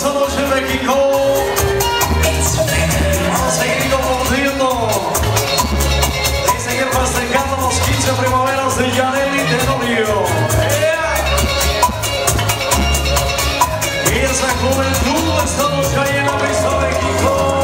esta noche en México. Vamos a seguir compartiendo y seguir festejando los 15 primaveras de Yaneli Tenorio. Y esa juventud esta noche ahí en la pista de México.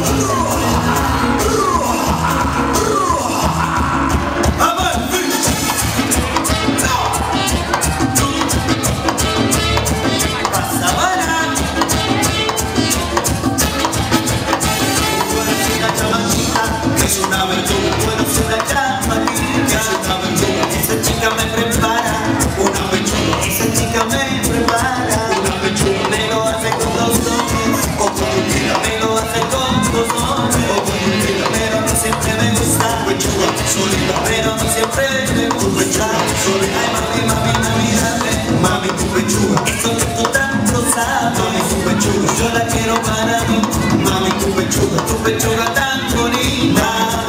Es una aventura, puedo ser una chamaquita. Es una aventura, esa chica me prepara. Una aventura, esa chica me prepara. Una aventura, me lo hace con dos hombres. O con un tira, me lo hace con dos hombres. O con un tira, pero no siempre me gusta. Pechuga, solita, pero no siempre me gusta. Solita, ay mami, mami, mami, dame. Mami, tu pechuga, eso que tú tanto sabes. Mami, tu pechuga, yo la quiero para mí. Mami, tu pechuga tan bonita.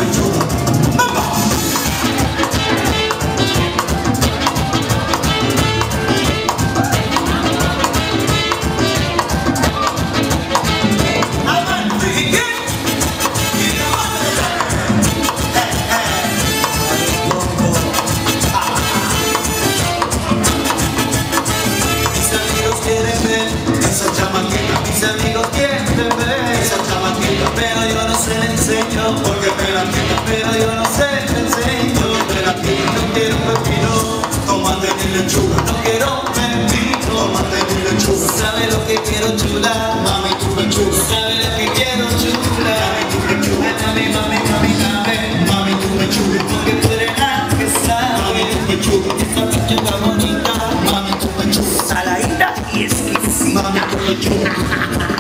Esa chamaquita, mis amigos quieren ver esa chamaquita, pero yo no se la enseño, porque me la quita, pero yo no se la enseño, me la quita, no quiero pepino, tómate mi lechuga, no quiero pepino, tómate mi lechuga, sabe lo que quiero chula, mami tu pechuga, sabe lo que quiero chula, mami tu pechuga, mami, mami, mami, mami, mami tu pechuga, porque tú eres la que sabe, mami tu pechuga, esa pechuga bonita, mami tu pechuga, saladita y exquisita. Mami, tu pechuga.